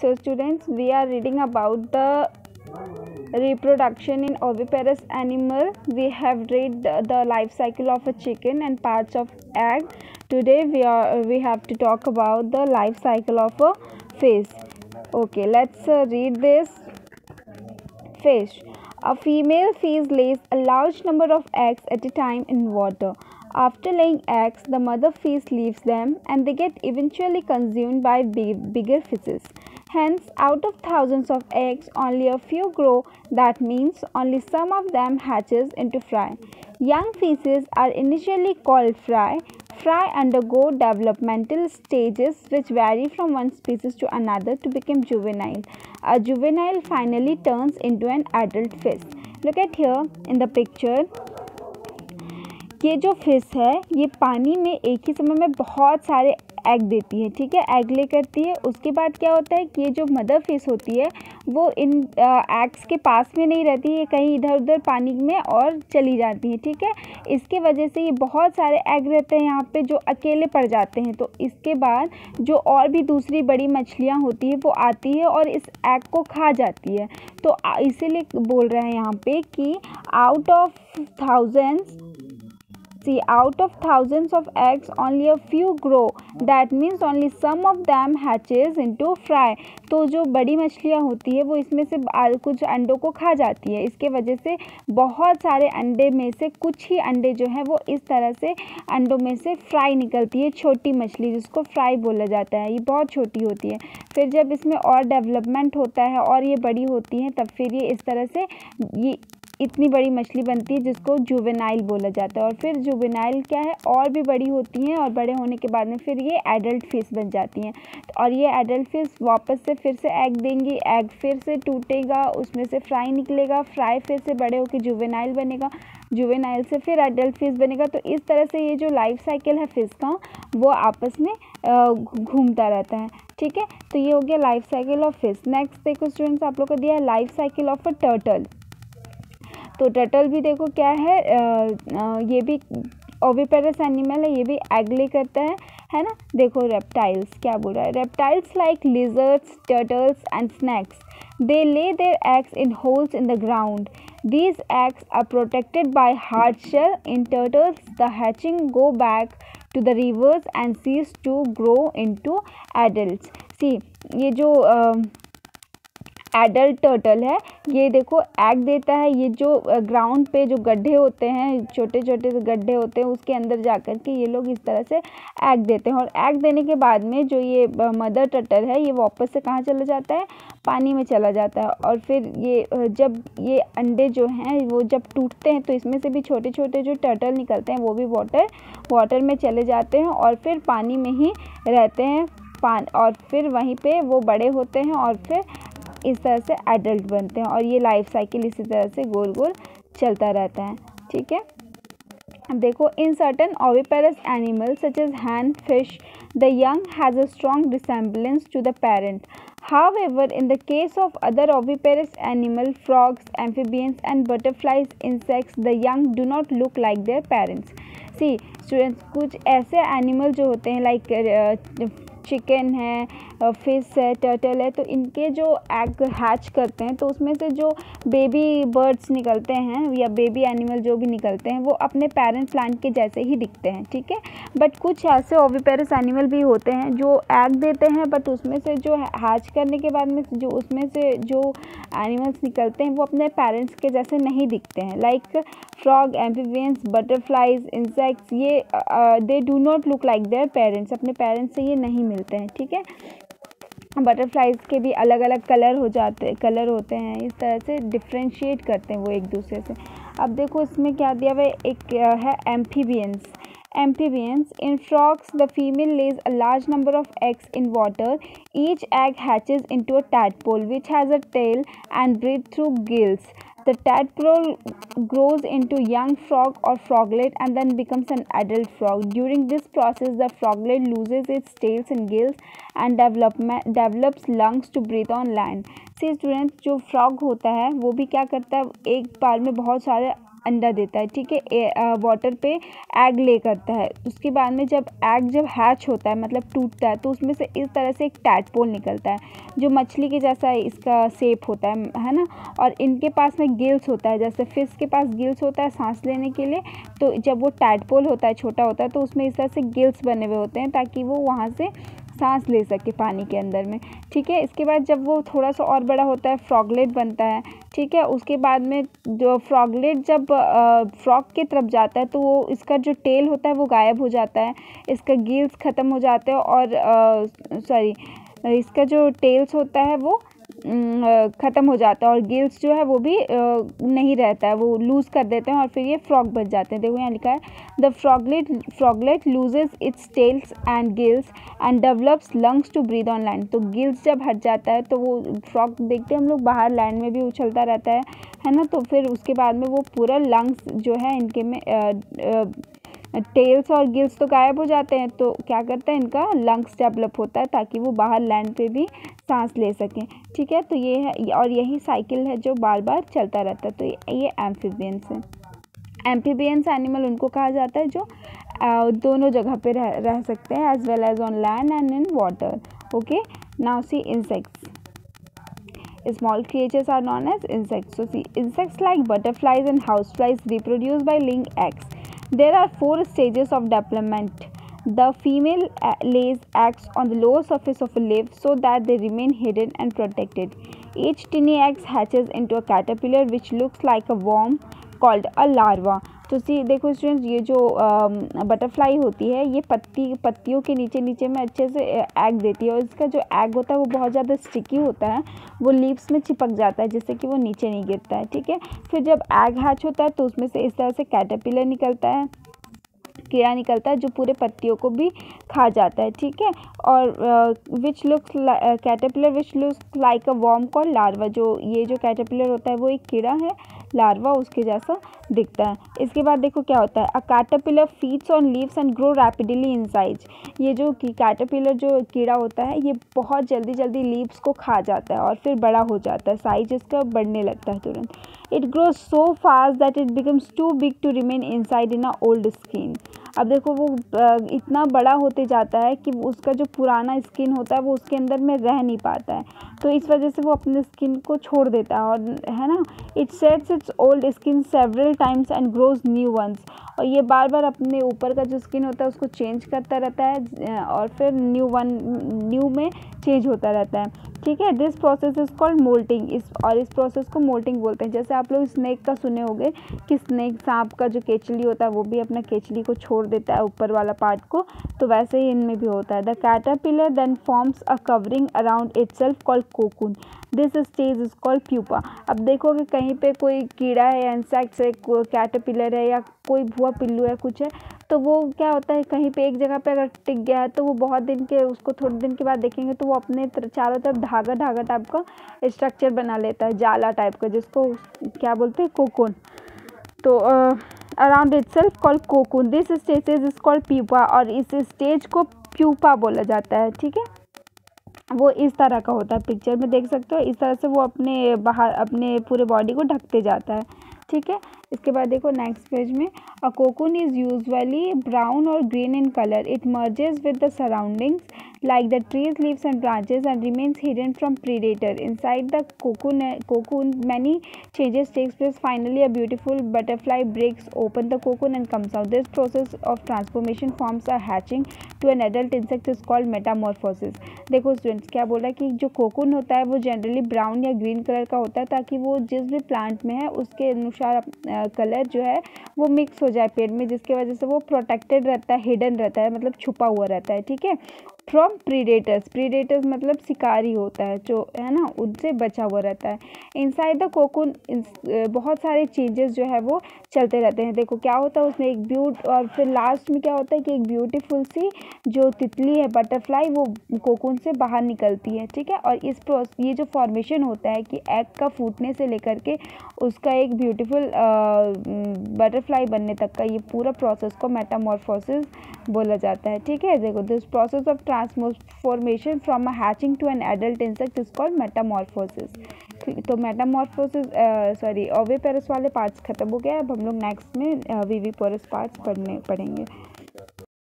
So students, we are reading about the reproduction in oviparous animal. We have read the life cycle of a chicken and parts of egg. Today we have to talk about the life cycle of a fish. Okay, let's read this. Fish. A female fish lays a large number of eggs at a time in water. After laying eggs, the mother fish leaves them and they get eventually consumed by bigger fishes. Hence, out of thousands of eggs, only a few grow. That means only some of them hatches into fry. Young fishes are initially called fry. Fry undergo developmental stages which vary from one species to another to become juvenile. A juvenile finally turns into an adult fish. Look at here in the picture. ये जो fish है ये पानी में एक ही समय में बहुत सारे एग देती है, ठीक है, एग ले करती है। उसके बाद क्या होता है कि ये जो मदर फिश होती है वो इन एग्स के पास में नहीं रहती है, कहीं इधर उधर पानी में और चली जाती है, ठीक है। इसके वजह से ये बहुत सारे एग रहते हैं यहाँ पे जो अकेले पड़ जाते हैं। तो इसके बाद जो और भी दूसरी बड़ी मछलियाँ होती है वो आती है और इस एग को खा जाती है। तो इसीलिए बोल रहे हैं यहाँ पे कि out of thousands of eggs only a few grow. That means only some of them hatches into fry. तो जो बड़ी मछलियाँ होती है वो इसमें से कुछ अंडों को खा जाती है। इसके वजह से बहुत सारे अंडे में से कुछ ही अंडे जो है वो इस तरह से अंडों में से फ्राई निकलती है, छोटी मछली जिसको फ्राई बोला जाता है। ये बहुत छोटी होती है। फिर जब इसमें और डेवलपमेंट होता है और ये बड़ी होती हैं तब फिर ये इस तरह से ये इतनी बड़ी मछली बनती है जिसको जुवेनाइल बोला जाता है। और फिर जुवेनाइल क्या है, और भी बड़ी होती हैं और बड़े होने के बाद में फिर ये एडल्ट फिश बन जाती हैं। और ये एडल्ट फिश वापस से फिर से एग देंगी, एग फिर से टूटेगा, उसमें से फ्राई निकलेगा, फ्राई फिर से बड़े होकर जुवेनाइल बनेगा, जुवेनाइल से फिर एडल्ट फिश बनेगा। तो इस तरह से ये जो लाइफ साइकिल है फिश का वो आपस में घूमता रहता है, ठीक है। तो ये हो गया life cycle of fish. Next देखो स्टूडेंट्स, आप लोग को दिया है life cycle of a turtle. तो टर्टल भी देखो क्या है, ये भी ओविपेरस एनिमल है, ये भी एग ले करता है ना। देखो रेप्टाइल्स क्या बोल रहा है, reptiles like lizards, turtles and snakes, they lay their eggs in holes in the ground. These eggs are protected by hard shell. In turtles, the hatching go back to the rivers and cease to grow into adults. See, ये जो adult turtle है ये देखो egg देता है। ये जो ground पे जो गड्ढे होते हैं, छोटे छोटे से गड्ढे होते हैं, उसके अंदर जाकर के ये लोग इस तरह से एग देते हैं। और एग देने के बाद में जो ये मदर टर्टल है ये वापस से कहाँ चला जाता है, पानी में चला जाता है। और फिर ये जब ये अंडे जो हैं वो जब टूटते हैं तो इसमें से भी छोटे छोटे जो टर्टल निकलते हैं वो भी वाटर में चले जाते हैं और फिर पानी में ही रहते हैं और फिर वहीं पे वो बड़े होते हैं और फिर इस तरह से एडल्ट बनते हैं। और ये लाइफ साइकिल इसी तरह से गोल गोल चलता रहता है, ठीक है। अब देखो, in certain oviparous animal such as hen fish the young has a strong resemblance to the parent. However, in the case of other oviparous animal, frogs, amphibians and butterflies, insects, the young do not look like their parents. See students, कुछ ऐसे animal जो होते हैं like chicken है, fish है, turtle है, तो इनके जो एग हैच करते हैं तो उसमें से जो बेबी बर्ड्स निकलते हैं या बेबी एनिमल जो भी निकलते हैं वो अपने पेरेंट प्लांट के जैसे ही दिखते हैं, ठीक है। बट कुछ ऐसे ओविपेरस एनिमल भी होते हैं जो एग देते हैं बट उसमें से जो हैच करने के बाद में जो उसमें से जो एनिमल्स निकलते हैं वो अपने पेरेंट्स के जैसे नहीं दिखते हैं। Like frog, amphibians, butterflies, insects, ये they do not look like their parents, अपने पेरेंट्स से ये नहीं मिलते हैं, ठीक है। बटरफ्लाइज के भी अलग अलग कलर होते हैं, इस तरह से डिफ्रेंशिएट करते हैं वो एक दूसरे से। अब देखो इसमें क्या दिया हुआ है, एक है amphibians. Amphibians. In frogs, the female lays a large number of eggs in water. Each egg hatches into a tadpole which has a tail and breathes through gills. The tadpole grows into young frog or froglet and then becomes an adult frog. During this process, the froglet loses its tails and gills and develops lungs to breathe on land. See students, जो frog होता है वो भी क्या करता है, एक बार में बहुत सारे अंडा देता है, ठीक है, वाटर पे एग ले करता है। उसके बाद में जब एग जब हैच होता है मतलब टूटता है, तो उसमें से इस तरह से एक टैडपोल निकलता है जो मछली के जैसा इसका शेप होता है ना। और इनके पास में गिल्स होता है, जैसे फिश के पास गिल्स होता है सांस लेने के लिए, तो जब वो टैडपोल होता है छोटा होता है तो उसमें इस तरह से गिल्स बने हुए होते हैं ताकि वो वहाँ से सांस ले सके पानी के अंदर में, ठीक है। इसके बाद जब वो थोड़ा सा और बड़ा होता है फ्रॉगलेट बनता है, ठीक है। उसके बाद में जो फ्रॉगलेट जब फ्रॉग की तरफ जाता है तो वो इसका जो टेल होता है वो गायब हो जाता है, इसका गिल्स ख़त्म हो जाते हैं और इसका जो टेल्स होता है वो ख़त्म हो जाता है और गिल्स जो है वो भी नहीं रहता है, वो लूज़ कर देते हैं और फिर ये फ्रॉग बच जाते हैं। देखो यहाँ लिखा है the froglet loses its tails and gills and develops lungs to breathe on land. तो गिल्स जब हट जाता है तो वो फ्रॉग देखते हैं हम लोग बाहर लैंड में भी उछलता रहता है ना। तो फिर उसके बाद में वो पूरा लंग्स जो है इनके में टेल्स और गिल्स तो गायब हो जाते हैं, तो क्या करता है इनका लंग्स डेवलप होता है ताकि वो बाहर लैंड पे भी सांस ले सकें, ठीक है। तो ये है और यही साइकिल है जो बार बार चलता रहता है। तो ये एम्फीबियंस है। एम्फीबियंस एनिमल उनको कहा जाता है जो दोनों जगह पे रह सकते हैं, as well as on land and in water. Okay, now see insects. Small creatures are known as insects. So see, insects like butterflies and houseflies reproduce by laying eggs. There are 4 stages of development. The female lays eggs on the lower surface of a leaf so that they remain hidden and protected. Each tiny egg hatches into a caterpillar which looks like a worm called a larva. तो सी देखो students, ये जो butterfly होती है ये पत्तियों के नीचे में अच्छे से एग देती है और इसका जो एग होता है वो बहुत ज़्यादा स्टिकी होता है, वो लीव्स में चिपक जाता है जिससे कि वो नीचे नहीं गिरता है, ठीक है। फिर जब एग हैच होता है तो उसमें से इस तरह से कैटरपिलर निकलता है, कीड़ा निकलता है जो पूरे पत्तियों को भी खा जाता है, ठीक है। और caterpillar which looks like a worm called larva. जो ये जो कैटरपिलर होता है वो एक कीड़ा है, लार्वा उसके जैसा दिखता है। इसके बाद देखो क्या होता है, a caterpillar feeds on leaves and grow rapidly in size. ये जो कैटरपिलर जो कीड़ा होता है ये बहुत जल्दी लीव्स को खा जाता है और फिर बड़ा हो जाता है, साइज इसका बढ़ने लगता है तुरंत। It grows so fast that it becomes too big to remain inside in a old skin. अब देखो वो इतना बड़ा होते जाता है कि उसका जो पुराना स्किन होता है वो उसके अंदर में रह नहीं पाता है, तो इस वजह से वो अपने स्किन को छोड़ देता है, और है ना। It sheds its old skin several times and grows new ones. और ये बार बार अपने ऊपर का जो स्किन होता है उसको चेंज करता रहता है और फिर न्यू में चेंज होता रहता है, ठीक है। This process is called moulting. इस प्रोसेस को मोल्टिंग बोलते हैं। जैसे आप लोग स्नेक का सुने होंगे कि स्नेक सांप का जो केचली होता है वो भी अपना केचली को छोड़ देता है ऊपर वाला पार्ट को, तो वैसे ही इनमें भी होता है। The caterpillar then forms a covering around itself called cocoon. This stage is called pupa. अब देखो कि कहीं पे कोई कीड़ा है या इंसेक्ट है, कैटरपिलर है या कोई भुआ पिल्लू है कुछ है, तो वो क्या होता है कहीं पे एक जगह पे अगर टिक गया है तो वो बहुत दिन के उसको थोड़े दिन के बाद देखेंगे तो वो अपने चारों तरफ धागा टाइप का स्ट्रक्चर बना लेता है, जाला टाइप का, जिसको क्या बोलते हैं, कोकून। तो around itself called cocoon. This stage is called pupa, और इस स्टेज को प्यूपा बोला जाता है, ठीक है। वो इस तरह का होता है, पिक्चर में देख सकते हो, इस तरह से वो अपने पूरे बॉडी को ढकते जाता है, ठीक है। इसके बाद देखो नेक्स्ट पेज में, a cocoon is usually brown और green in colour. It merges with the surroundings like the trees, leaves and branches and remains hidden from predator. Inside the cocoon many changes takes place. Finally a beautiful butterfly breaks open the cocoon and comes out. This process of transformation forms a hatching to an adult insect is called metamorphosis. देखो students क्या बोल रहा है कि जो cocoon होता है वो जनरली ब्राउन या ग्रीन कलर का होता है ताकि वो जिस भी प्लांट में है उसके अनुसार कलर जो है वो मिक्स हो जाए पेड़ में, जिसकी वजह से वो प्रोटेक्टेड रहता है, हिडन रहता है, मतलब छुपा हुआ रहता है, ठीक है, फ्रॉम प्रीडेटर्स मतलब शिकारी होता है जो है ना, उनसे बचा हुआ रहता है। इनसाइड द कोकून बहुत सारे चेंजेस जो है वो चलते रहते हैं। देखो क्या होता है उसमें एक और फिर लास्ट में क्या होता है कि एक ब्यूटीफुल सी जो तितली है, बटरफ्लाई, वो कोकून से बाहर निकलती है, ठीक है। और ये जो फॉर्मेशन होता है कि एग का फूटने से लेकर के उसका एक ब्यूटीफुल बटरफ्लाई बनने तक का ये पूरा प्रोसेस को मेटामॉर्फोसिस बोला जाता है, ठीक है। देखो this process of transformation from a hatching to an adult insect is called metamorphosis. तो मेटामॉर्फोसिस सॉरी ओविपेरस वाले पार्ट्स खत्म हो गया। अब हम लोग नेक्स्ट में विविपोरस पार्ट्स पढ़ेंगे।